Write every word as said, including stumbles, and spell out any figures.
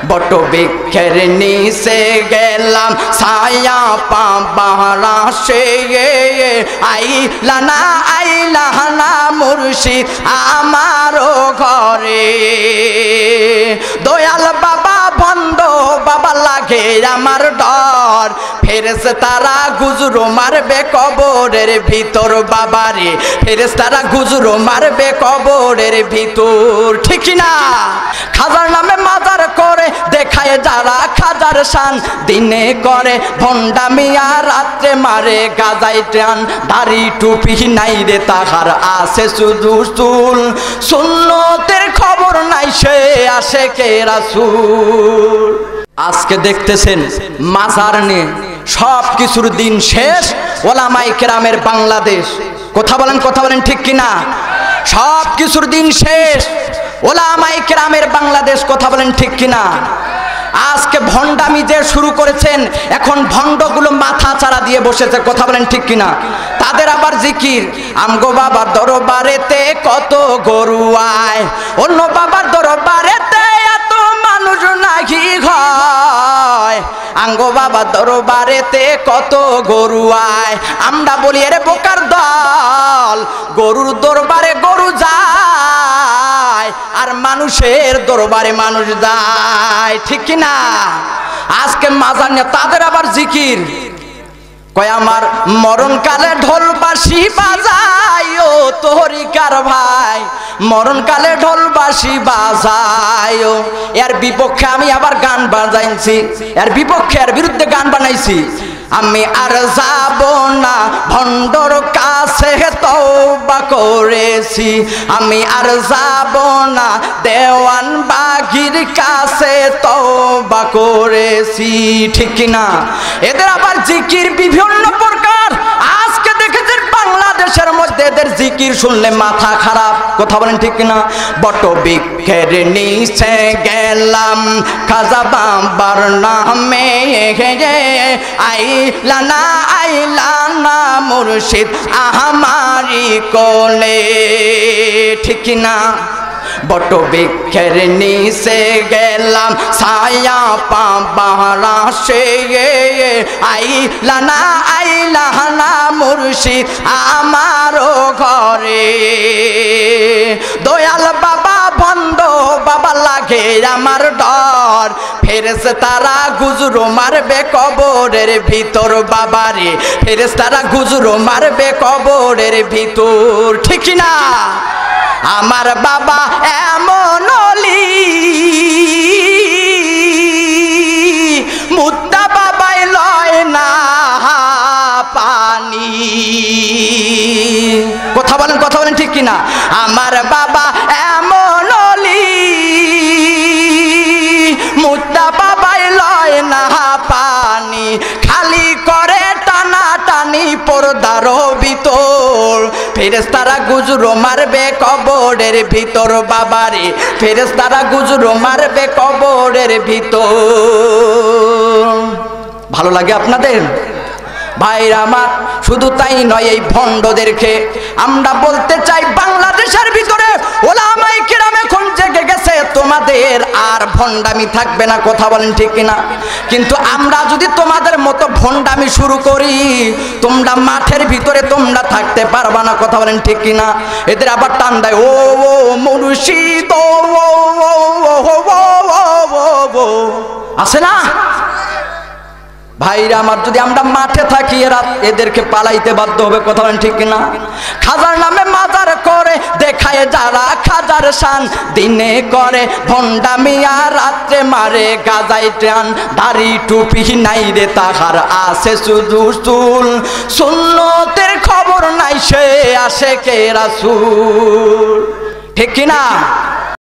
বট বৃক্ষের নিচে গেলাম ছায়া পাবার আশে আইলা না আইলা না মুর্শিদ আমারও ঘরে দয়াল বাবা বন্ধ বাবা লাগে আমার ডর ফেরেশতারা গুজরো মারবে কবরের ভিতর বাবারে ফেরেশতারা গুজরো মারবে কবরের ভিতর ঠিক না খাজার নামে মাজার করে দেখায় যারা খাজার শান দিনে করে ভণ্ডামি আর রাত্রে মারে গাজাই টান দাড়ি টুপি নাই রে তাহার আছে শুধু চুল সুন্নতের খবর নাই সে আশেকে রাসূল আজকে দেখতেছেন মাজার নিয়ে সব কিছুর দিন শেষ ওলামায়ে কেরামের বাংলাদেশ কথা বলেন কথা বলেন ঠিক কিনা সব কিছুর দিন শেষ ওলামায়ে কেরামের বাংলাদেশ কথা বলেন ঠিক কিনা আজকে ভণ্ডামি যে শুরু করেছেন এখন ভণ্ডগুলো মাথা চারা দিয়ে বসেছে কথা বলেন ঠিক কিনা তাদের আবার জিকির আমগো বাবার দরবারেতে কত গরু আয় অন্য বাবার দরবারেতে এত মানুষ নাকি হয় আঙ্গো বাবা দরবারেতে কত গরু আয় আমরা বলি আরে বোকার দল গরুর দরবারে গরু যায় আর মানুষের দরবারে মানুষ যায় ঠিক কি না আজকে মাজার নিয়ে তাদের আবার জিকির কয় আমার মরণকালে ঢোল বাঁশি বাজায় ও তরিকার ভাই মরণকালে ঢোল বাঁশি বাজায় এর বিপক্ষে আমি আবার গান বাজাইছি এর বিপক্ষে এর বিরুদ্ধে গান বানাইছি আমি আর যাব না ভণ্ডর কাছে তওবা করেছি আমি আর যাব না দেওয়ান বাগির কাছে তওবা করেছি ঠিক কিনা এদের আবার জিকির বিভিন্ন প্রকার আজকে দেখেছেন বাংলাদেশের মধ্যে এদের জিকির শুনলে মাথা খারাপ কথা বলেন ঠিক কিনা বট বৃক্ষের নিচে গেলাম খাজা বাবার নামে আইলা না আইলা না মুর্শিদ আমারি কোলে ঠিক না বট বৃক্ষের নিচে গেলাম ছায়া পাবার আশে আইলা না আইলা না মুর্শিদ আমারও ঘরে দয়াল বাবা বন্ধ বাবা লাগে আমার ডর ফেরেশতারা গুজরো মারবে কবরের ভিতর বাবারে ফেরেশতারা গুজরো মারবে কবরের ভিতর ঠিক না আমার বাবা এমন অলি মুদ্দা বাবাই লয় না পানি কথা বলেন কথা বলেন ঠিক কিনা আমার বাবা এমন অলি মুদ্দা বাবাই লয় না পানি খালি করে টানা টানি পর্দার ভিতর ফেরেশতারা গুজরো মারবে কবরের ভিতর বাবারে ফেরেশতারা গুজরো মারবে কবরের ভিতর ভালো লাগে আপনাদের ভাইরা আমার শুধু তাই নয় এই ভণ্ডদেরকে আমরা বলতে চাই বাংলাদেশের ভিতরে ওলামায়ে কেরাম এখন জেগে গেছে তোমাদের আর ভণ্ডামি থাকবে না কথা বলেন ঠিক কিনা কিন্তু আমরা যদি তোমাদের মতো ভণ্ডামি শুরু করি তোমরা মাঠের ভিতরে তোমরা থাকতে পারবা না কথা বলেন ঠিক কিনা এদের আবার টান দেয় ও ও মুর্শিদ ও ও আছে না ভাইরা আমার যদি আমরা মাঠে থাকি এরা এদেরকে পালাইতে বাধ্য হবে কথা বলেন ঠিক কিনা খাজার নামে মাজার করে দেখায় যারা খাজার শান দিনে করে ভণ্ডামি আর রাত্রে মারে গাজাই টান দাড়ি টুপি নাই রে তাহার আছে শুধু চুল সুন্নতের খবর নাই সে আশেকে রাসূল ঠিক কিনা